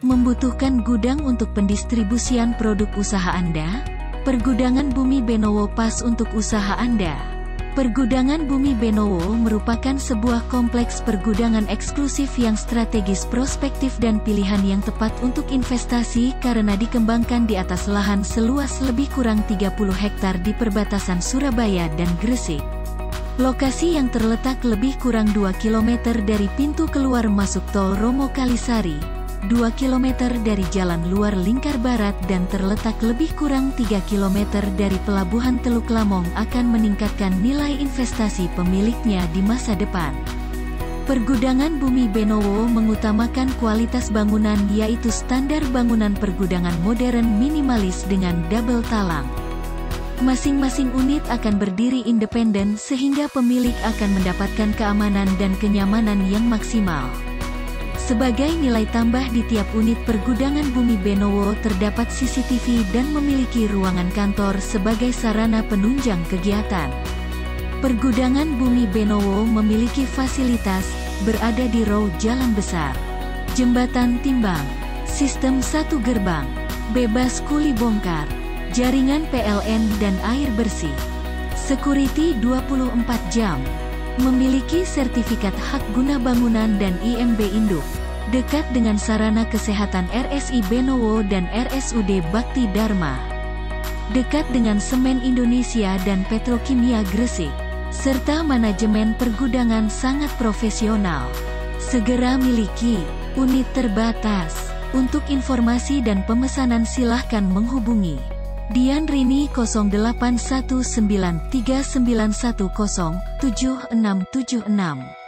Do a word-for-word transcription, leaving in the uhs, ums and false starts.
Membutuhkan gudang untuk pendistribusian produk usaha Anda? Pergudangan Bumi Benowo pas untuk usaha Anda. Pergudangan Bumi Benowo merupakan sebuah kompleks pergudangan eksklusif yang strategis, prospektif dan pilihan yang tepat untuk investasi karena dikembangkan di atas lahan seluas lebih kurang tiga puluh hektar di perbatasan Surabaya dan Gresik. Lokasi yang terletak lebih kurang dua kilometer dari pintu keluar masuk tol Romo Kalisari, dua kilometer dari jalan luar Lingkar Barat dan terletak lebih kurang tiga kilometer dari pelabuhan Teluk Lamong akan meningkatkan nilai investasi pemiliknya di masa depan. Pergudangan Bumi Benowo mengutamakan kualitas bangunan, yaitu standar bangunan pergudangan modern minimalis dengan double talang. Masing-masing unit akan berdiri independen sehingga pemilik akan mendapatkan keamanan dan kenyamanan yang maksimal. Sebagai nilai tambah di tiap unit pergudangan Bumi Benowo terdapat C C T V dan memiliki ruangan kantor sebagai sarana penunjang kegiatan. Pergudangan Bumi Benowo memiliki fasilitas, berada di row jalan besar, jembatan timbang, sistem satu gerbang, bebas kuli bongkar, jaringan P L N dan air bersih, security dua puluh empat jam, memiliki sertifikat hak guna bangunan dan I M B induk, dekat dengan sarana kesehatan R S I Benowo dan R S U D Bakti Dharma, dekat dengan Semen Indonesia dan Petrokimia Gresik, serta manajemen pergudangan sangat profesional. Segera miliki, unit terbatas. Untuk informasi dan pemesanan silahkan menghubungi Dian Rini nol delapan satu sembilan tiga sembilan satu nol tujuh enam tujuh enam.